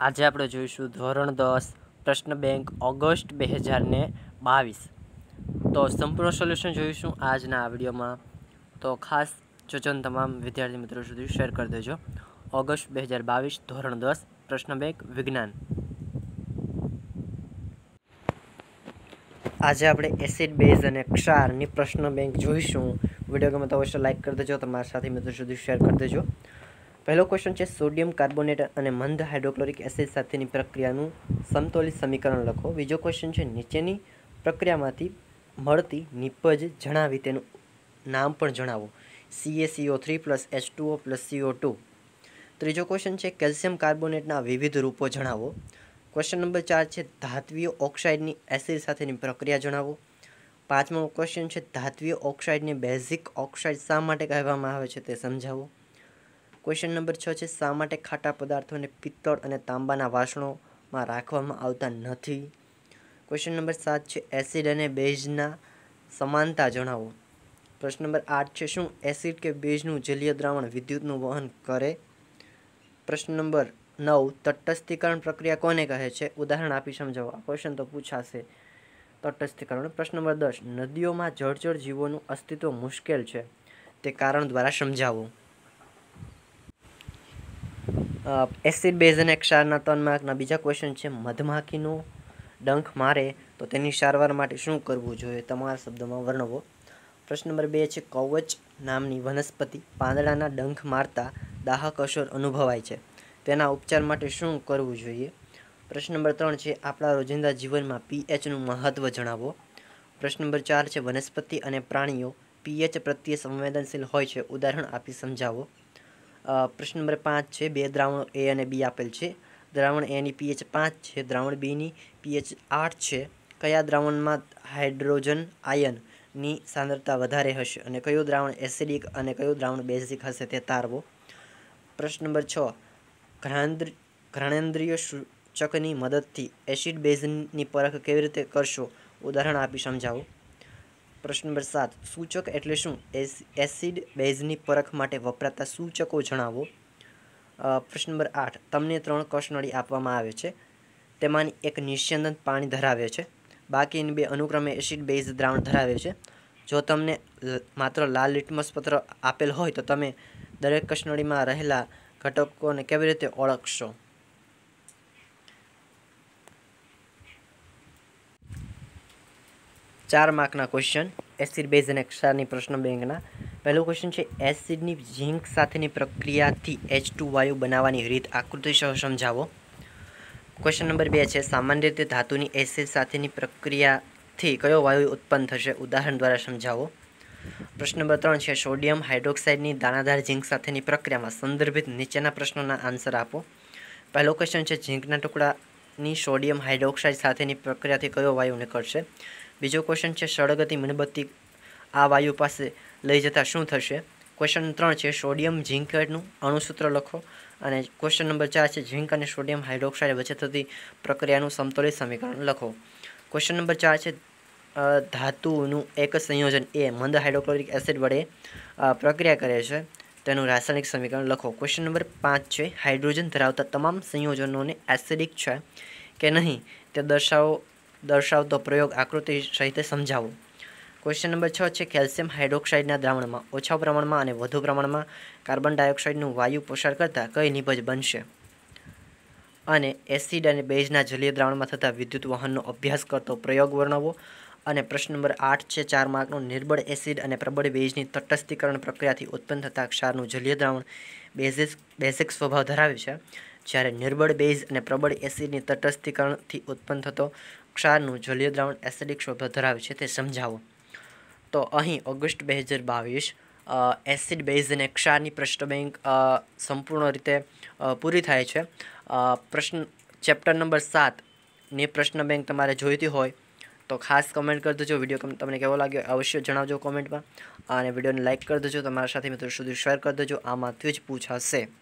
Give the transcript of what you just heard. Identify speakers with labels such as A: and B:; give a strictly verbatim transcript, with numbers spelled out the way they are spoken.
A: આજે આપણે જોઈશું ધોરણ દસ પ્રશ્ન બેંક ઓગસ્ટ બે હજાર ને બાવીસ। તો સંપૂર્ણ સોલ્યુશન જોઈશું આજના આ વિડીયોમાં। તો ખાસ સૂચન તમામ વિદ્યાર્થી મિત્રો સુધી શેર કરી દેજો। ઓગસ્ટ બે હજાર બાવીસ ધોરણ દસ પ્રશ્ન બેંક વિજ્ઞાન। આજે આપણે એસિડ બેઝ અને ક્ષારની પ્રશ્ન બેંક જોઈશું। વિડીયો ગમે તો અવશ્ય લાઇક કરી દેજો, તમારા સાથી મિત્રો સુધી શેર કરી દેજો। પહેલો ક્વેશ્ચન છે સોડિયમ કાર્બોનેટ અને મંદ હાઇડ્રોક્લોરિક એસિડ સાથેની પ્રક્રિયાનું સમતોલિત સમીકરણ લખો। બીજો ક્વેશ્ચન છે નીચેની પ્રક્રિયામાંથી મળતી નિપજ જણાવી તેનું નામ પણ જણાવો। C A C O three plus H two O plus C O two. ત્રીજો ક્વેશ્ચન છે કેલ્શિયમ કાર્બોનેટના વિવિધ રૂપો જણાવો। ક્વેશ્ચન નંબર ચાર છે ધાત્વીય ઓક્સાઇડની એસિડ સાથેની પ્રક્રિયા જણાવો। પાંચમો ક્વેશ્ચન છે ધાત્વીય ઓક્સાઇડને બેઝિક ઓક્સાઇડ શા માટે કહેવામાં આવે છે તે સમજાવો। ક્વેશ્ચન નંબર છ છે શા માટે ખાટા પદાર્થોને પિત્તળ અને તાંબાના વાસણોમાં રાખવામાં આવતા નથી। ક્વેશ્ચન નંબર સાત છે એસિડ અને બેઝના સમાનતા જણાવો। પ્રશ્ન નંબર આઠ છે શું એસિડ કે બેઝનું જલીય દ્રાવણ વિદ્યુતનું વહન કરે। પ્રશ્ન નંબર નવ તટસ્થીકરણ પ્રક્રિયા કોને કહે છે, ઉદાહરણ આપી સમજાવો। આ ક્વેશ્ચન તો પૂછાશે તટસ્થીકરણ। પ્રશ્ન નંબર દસ નદીઓમાં જળચર જીવોનું અસ્તિત્વ મુશ્કેલ છે તે કારણ દ્વારા સમજાવો। એસિડ બેઝ અને ક્ષારના ત્રણ માર્કના બીજા ક્વેશ્ચન છે મધમાખીનો ડંખ મારે તો તેની સારવાર માટે શું કરવું જોઈએ, તમારા શબ્દોમાં વર્ણવો। પ્રશ્ન નંબર બે છે કવચ નામની વનસ્પતિ પાંદડાના ડંખ મારતા દાહક અસર અનુભવાય છે, તેના ઉપચાર માટે શું કરવું જોઈએ। પ્રશ્ન નંબર ત્રણ છે આપણા રોજિંદા જીવનમાં પીએચનું મહત્વ જણાવો। પ્રશ્ન નંબર ચાર છે વનસ્પતિ અને પ્રાણીઓ પીએચ પ્રત્યે સંવેદનશીલ હોય છે, ઉદાહરણ આપી સમજાવો। પ્રશ્ન નંબર પાંચ છે બે દ્રાવણો એ અને બી આપેલ છે, દ્રાવણ એની પીએચ પાંચ છે, દ્રાવણ બીની પીએચ આઠ છે, કયા દ્રાવણમાં હાઇડ્રોજન આયનની સાંદ્રતા વધારે હશે અને કયું દ્રાવણ એસિડિક અને કયું દ્રાવણ બેઝિક હશે તે તારવો। પ્રશ્ન નંબર છ ઘ્રાણેન્દ્રિય સૂચકની મદદથી એસિડ બેઝની પરખ કેવી રીતે કરશો, ઉદાહરણ આપી સમજાવો। પ્રશ્ન નંબર સાત સૂચક એટલે શું, એસિડ બેઝની પરખ માટે વપરાતા સૂચકો જણાવો। પ્રશ્ન નંબર આઠ તમને ત્રણ કસનળી આપવામાં આવે છે, તેમાંની એક નિસ્યંદન પાણી ધરાવે છે, બાકીની બે અનુક્રમે એસિડ બેઝ દ્રાવણ ધરાવે છે। જો તમને માત્ર લાલ લિટમસ પત્ર આપેલ હોય તો તમે દરેક કસનળીમાં રહેલા ઘટકોને કેવી રીતે ઓળખશો। ચાર માર્કના ક્વેશ્ચન એસિડ બેઝ અને ક્ષારની પ્રશ્ન બેંકના। પહેલો ક્વેશ્ચન છે એસિડની ઝીંક સાથેની પ્રક્રિયાથી એચ ટુ વાયુ બનાવવાની રીત આકૃતિ સહ સમજાવો। ક્વેશ્ચન નંબર બે છે સામાન્ય રીતે ધાતુની એસિડ સાથેની પ્રક્રિયાથી કયો વાયુ ઉત્પન્ન થશે, ઉદાહરણ દ્વારા સમજાવો। પ્રશ્ન નંબર ત્રણ છે સોડિયમ હાઇડ્રોક્સાઇડની દાણાદાર ઝીંક સાથેની પ્રક્રિયામાં સંદર્ભિત નીચેના પ્રશ્નોના આન્સર આપો। પહેલો ક્વેશ્ચન છે ઝીંકના ટુકડાની સોડિયમ હાઇડ્રોક્સાઇડ સાથેની પ્રક્રિયાથી કયો વાયુ નીકળશે। બીજો ક્વેશ્ચન છે સળગતી મીણબત્તી આ વાયુ પાસે લઈ જતાં શું થશે। ક્વેશ્ચન ત્રણ છે સોડિયમ ઝીંકનું અણુસૂત્ર લખો અને ક્વેશ્ચન નંબર ચાર છે ઝીંક અને સોડિયમ હાઇડ્રોક્સાઇડ વચ્ચે થતી પ્રક્રિયાનું સમતોલિત સમીકરણ લખો। ક્વેશ્ચન નંબર ચાર છે ધાતુનું એક સંયોજન એ મંદ હાઇડ્રોક્લોરિક એસિડ વડે પ્રક્રિયા કરે છે, તેનું રાસાયણિક સમીકરણ લખો। ક્વેશ્ચન નંબર પાંચ છે હાઇડ્રોજન ધરાવતા તમામ સંયોજનોને એસિડિક છે કે નહીં તે દર્શાવો દર્શાવતો પ્રયોગ આકૃતિ સહિત સમજાવો। ક્વેશ્ચન નંબર છ છે કેલ્શિયમ હાઇડ્રોક્સાઇડના દ્રાવણમાં ઓછા પ્રમાણમાં અને વધુ પ્રમાણમાં કાર્બન ડાયોક્સાઇડનું વાયુ પસાર કરતાં કઈ નિપજ બનશે અને એસિડ અને બેઝના જલીય દ્રાવણમાં થતા વિદ્યુત વહનનો અભ્યાસ કરતો પ્રયોગ વર્ણવો। અને પ્રશ્ન નંબર આઠ છે ચાર માર્કનો નિર્બળ એસિડ અને પ્રબળ બેઝની તટસ્થીકરણ પ્રક્રિયાથી ઉત્પન્ન થતા ક્ષારનું જલીય દ્રાવણ બેઝિક બેઝિક સ્વભાવ ધરાવે છે, જ્યારે નિર્બળ બેઝ અને પ્રબળ એસિડની તટસ્થીકરણથી ઉત્પન્ન થતો ક્ષારનું જલીય દ્રાવણ એસિડિક સ્વભાવ ધરાવે છે તે સમજાવો। તો અહીં ઓગસ્ટ બે હજાર બાવીસ એસિડ બેઝ અને ક્ષારની પ્રશ્ન બેંક સંપૂર્ણ રીતે પૂરી થાય છે। પ્રશ્ન ચેપ્ટર નંબર સાતની પ્રશ્ન બેંક તમારે જોઈતી હોય તો ખાસ કમેન્ટ કરી દેજો। વિડીયો તમને કેવો લાગ્યો અવશ્ય જણાવજો કોમેન્ટમાં અને વિડીયોને લાઇક કરી દેજો, તમારા સાથે મિત્રો સુધી શેર કરી દેજો, આમાંથી જ પૂછાશે।